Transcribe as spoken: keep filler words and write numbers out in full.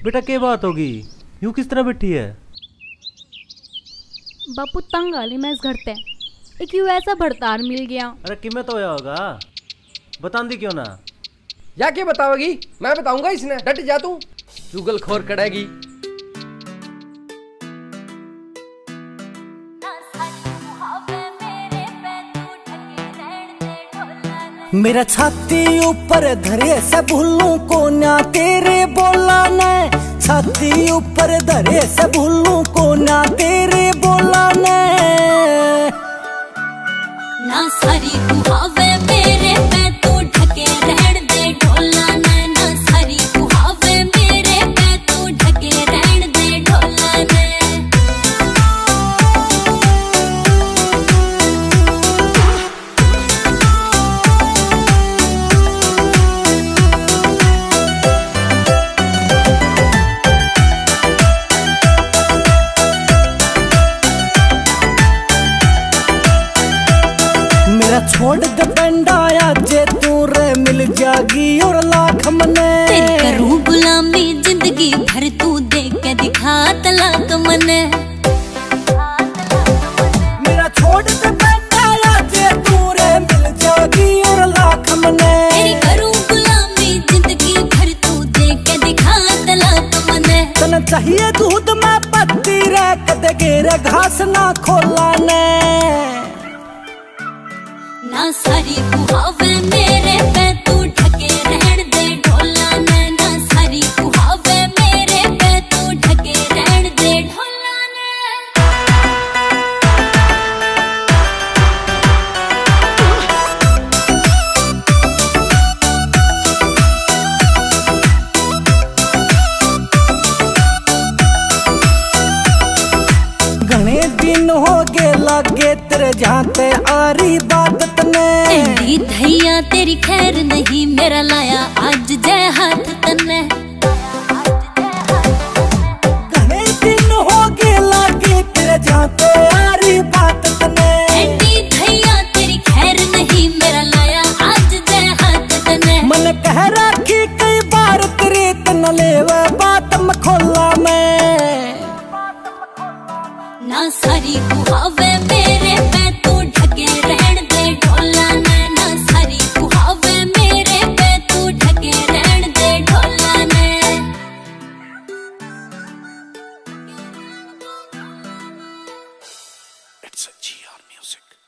बेटा क्या बात होगी, यूं किस तरह बैठी है? बापू तंग आली मैं इस घर ते एक यू ऐसा भड़तार मिल गया। अरे किमें तो होया होगा, बतांदी क्यों ना? या क्या बताओगी, मैं बताऊंगा इसने, डट जा तू, चुगल खोर करेगी। मेरा छाती ऊपर धरे से भूलूं को ना तेरे बोला ने, छाती ऊपर धरे से भूलूं को ना तेरे बोला ने। ना सारी कुहावे मेरे पे तू ढके रहन दे ढोला ने, ना सारी कुहावे मेरे पे तू ढके रहन दे ढोला ने। छोड़ दे बंडाया जे तू रे मिल जागी और लाख मने। तेरी करूं गुलामी जिंदगी भर तू दे के दिखा तलाक मने। मेरा छोड़ दे बंडाया जे तू रे मिल जागी और लाख मने। तेरी करूं गुलामी जिंदगी भर तू दे के दिखा तलाक मने। तने चाहिए दूध में पत्ती रे कदे गेरे घास ना खोला ने। ना सारी कुहावे मेरे पे तू ढके रहन दे ढोला ने, ना सारी कुहावे मेरे पे तू ढके रहन दे ढोला ने। घने दिन हो गए लागे तेरे जाते आरी बात ने। एडी धैया तेरी खैर नहीं, मेरा लाया आज जय हाथ तने। घने दिन हो गए लागे तेरे जाते आरी बात ने। एडी धैया तेरी खैर नहीं, मेरा लाया आज जय हाथ तने। मन कह रखी कई बार तेरे तन लेवे बात मखोला में। ना सारी कुहावे मेरे पे तू ढके रहन दे ढोला ने, ना सारी कुहावे मेरे पे तू ढके रहन दे ढोला ने। It's a G R music.